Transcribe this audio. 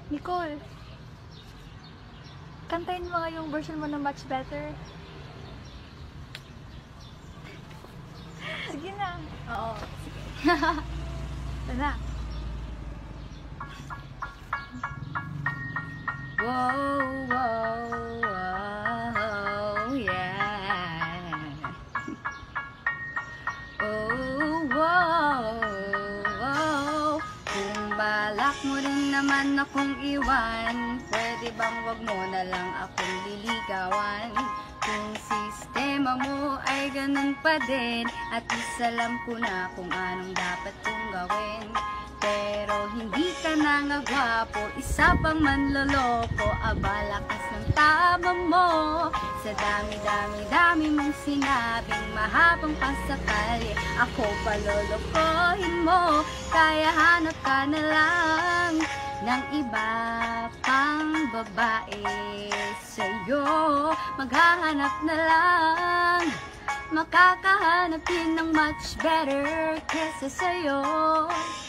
Nicole, kantahin mo nga yung version mo na Much Better. Sige na. Oo, sige. Ito na. Wow, wow, wow, yeah. Oh, wow, wow. Kung balak mo rin naman akong iwan, pwede bang wag mo na lang akong liligawan? Kung sistema mo ay ganun pa din, at least alam ko na kung anong dapat kong gawin. Pero hindi ka na nga gwapo, isa pang manloloko, aba lakas ng tama mo. Sa dami-dami-dami mong sinabing mahabang pasakali, ako palolokohin mo. Kaya hanap ka na lang ng iba pang babae sa'yo. Maghahanap na lang, makakahanap din ng much better kesa sa'yo.